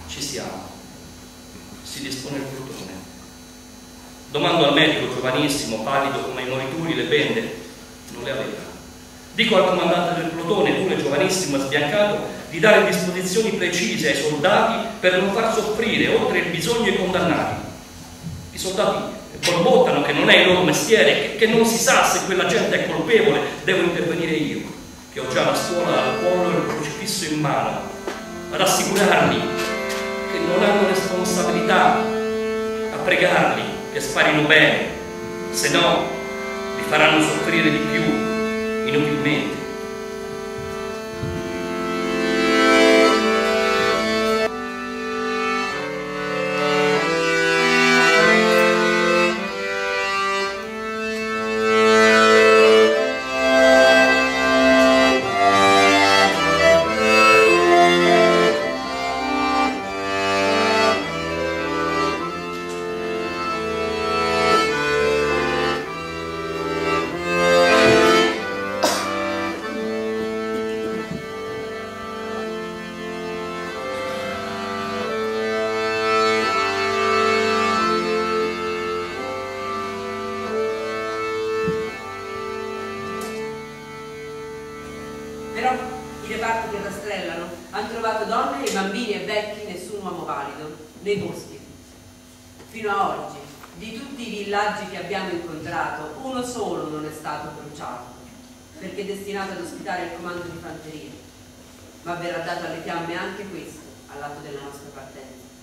Ci siamo. Si dispone il plotone. Domando al medico, giovanissimo, pallido come i morituri, le bende. Non le aveva. Dico al comandante del plotone, pure giovanissimo e sbiancato, di dare disposizioni precise ai soldati per non far soffrire oltre il bisogno i condannati. I soldati borbottano che non è il loro mestiere, che non si sa se quella gente è colpevole, devo intervenire io, che ho già la scuola al collo e il crocifisso in mano, ad assicurarli che non hanno responsabilità, a pregarli che sparino bene, se no li faranno soffrire di più, inutilmente. Però i reparti che rastrellano hanno trovato donne e bambini e vecchi, nessun uomo valido, nei boschi. Fino a oggi, di tutti i villaggi che abbiamo incontrato, uno solo non è stato bruciato, perché è destinato ad ospitare il comando di fanteria. Ma verrà dato alle fiamme anche questo, all'atto della nostra partenza.